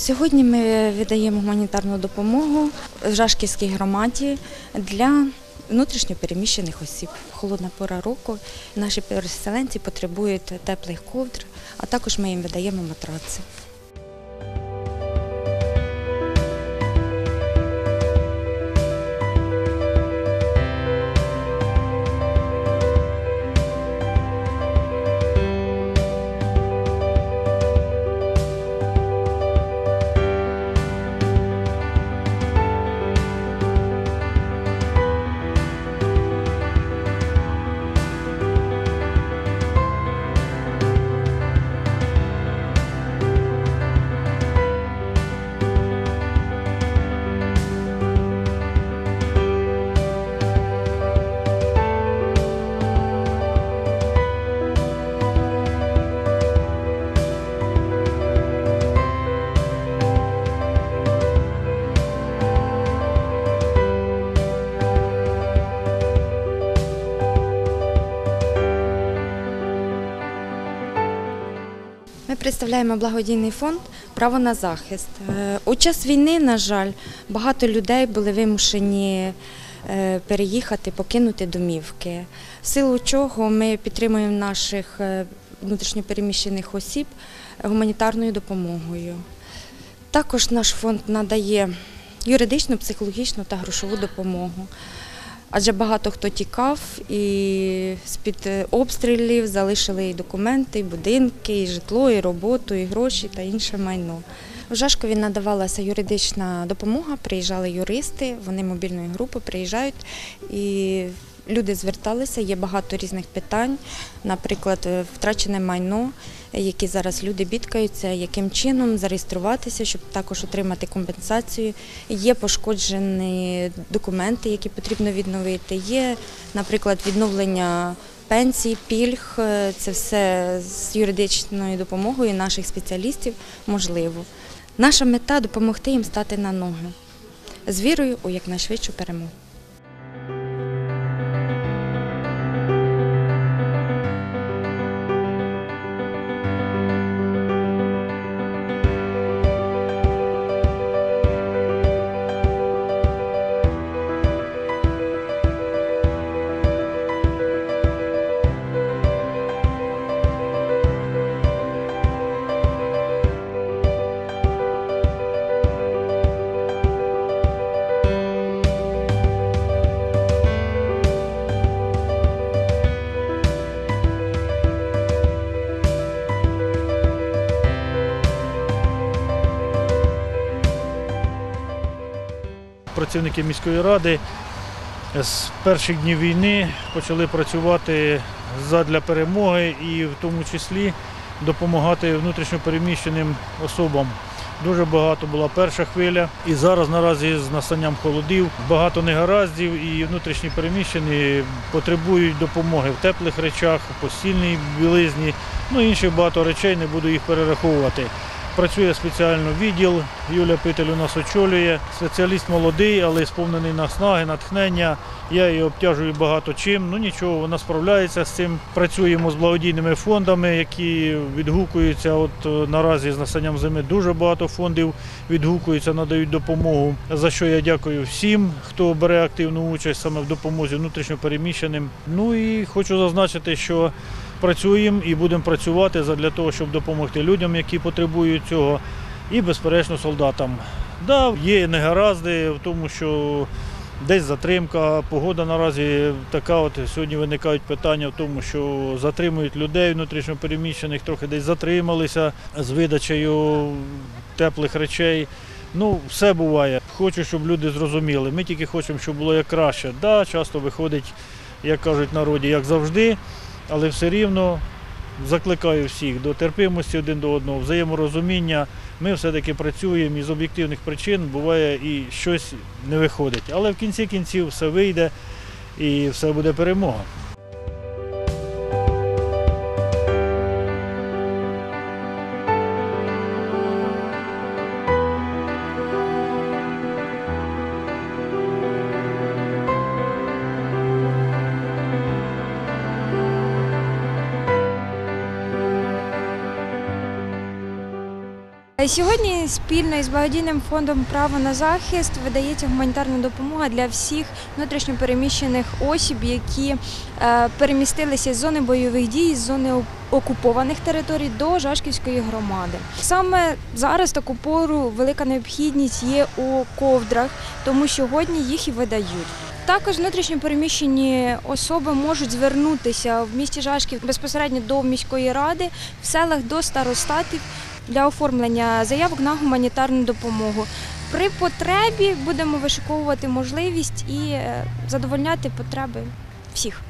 Сьогодні ми видаємо гуманітарну допомогу в Жашківській громаді для внутрішньо переміщених осіб. Холодна пора року, наші переселенці потребують теплих ковдр, а також ми їм видаємо матраци. Ми представляємо благодійний фонд «Право на захист». У час війни, на жаль, багато людей були вимушені переїхати, покинути домівки, в силу чого ми підтримуємо наших внутрішньопереміщених осіб гуманітарною допомогою. Також наш фонд надає юридичну, психологічну та грошову допомогу. Адже багато хто тікав і з-під обстрілів залишили і документи, і будинки, і житло, і роботу, і гроші та інше майно. В Жашкові надавалася юридична допомога, приїжджали юристи, вони мобільною групою приїжджають і люди зверталися, є багато різних питань, наприклад, втрачене майно, які зараз люди бідкаються, яким чином зареєструватися, щоб також отримати компенсацію. Є пошкоджені документи, які потрібно відновити, є, наприклад, відновлення пенсій, пільг, це все з юридичною допомогою наших спеціалістів можливо. Наша мета – допомогти їм стати на ноги з вірою у якнайшвидшу перемогу. Працівники міської ради з перших днів війни почали працювати задля перемоги і в тому числі допомагати внутрішньопереміщеним особам. Дуже багато була перша хвиля і зараз наразі з настанням холодів багато негараздів і внутрішні переміщені потребують допомоги в теплих речах, постільній білизні, інших багато речей, не буду їх перераховувати. Працює спеціально відділ, Юлія Питель у нас очолює. Спеціаліст молодий, але сповнений наснаги, натхнення. Я її обтяжую багато чим, нічого, вона справляється з цим. Працюємо з благодійними фондами, які відгукуються. Наразі з настанням зими дуже багато фондів відгукуються, надають допомогу. За що я дякую всім, хто бере активну участь саме в допомозі внутрішньопереміщеним. І хочу зазначити, що працюємо і будемо працювати для того, щоб допомогти людям, які потребують цього, і, безперечно, солдатам. Є негаразди в тому, що десь затримка, погода наразі така, сьогодні виникають питання в тому, що затримують людей внутрішньопереміщених, трохи десь затрималися з видачею теплих речей. Все буває. Хочу, щоб люди зрозуміли. Ми тільки хочемо, щоб було як краще. Часто виходить, як кажуть в народі, як завжди, але все рівно закликаю всіх до терпимості один до одного, взаєморозуміння. Ми все-таки працюємо і з об'єктивних причин буває і щось не виходить. Але в кінці кінців все вийде і все буде перемога. Сьогодні спільно із благодійним фондом «Право на захист» видається гуманітарна допомога для всіх внутрішньопереміщених осіб, які перемістилися з зони бойових дій, з зони окупованих територій до Жашківської громади. Саме зараз таку пору велика необхідність є у ковдрах, тому сьогодні їх і видають. Також внутрішньопереміщені особи можуть звернутися в місті Жашків безпосередньо до міської ради, в селах до старостатів для оформлення заявок на гуманітарну допомогу. При потребі будемо вишиковувати можливість і задовольняти потреби всіх.